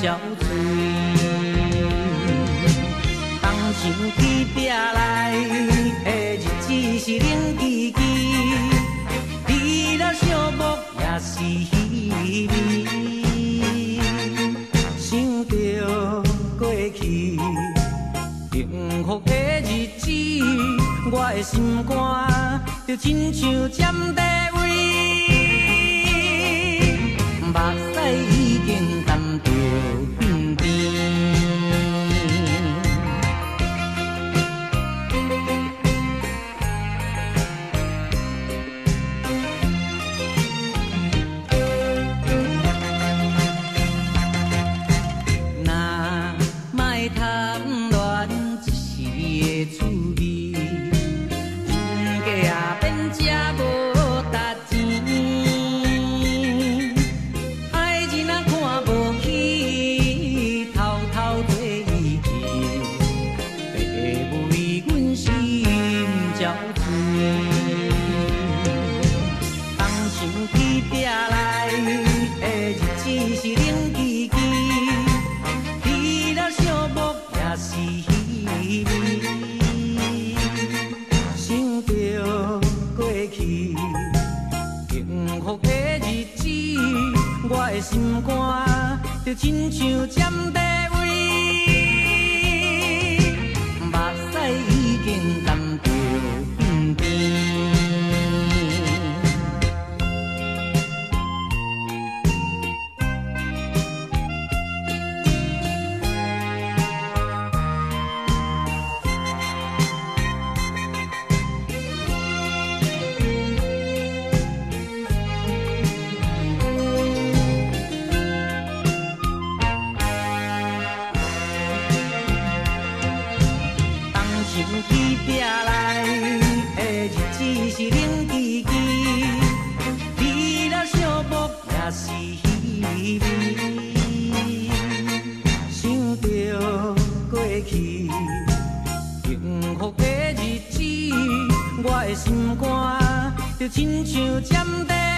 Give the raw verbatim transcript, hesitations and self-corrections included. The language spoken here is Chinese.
憔悴。东墙起壁来的日子是冷凄凄，离了寂寞也是稀微。想着过去幸福的日子，我的心肝就亲像占地位，目屎已经沾着冰甜。那莫贪恋一时的趣味，价也变吃无值钱。爱人啊看无起，偷偷做意见，白为阮心憔悴。东墙起壁来的日子是冷凄凄，离了寂寞也是稀微。想着过去幸福的日子，我的心肝就亲像占地位，目屎已经沾着冰甜。墙起壁来的日子是冷凄凄，离了寂寞也是稀微。想着过去幸福的日子，我的心肝就亲像占地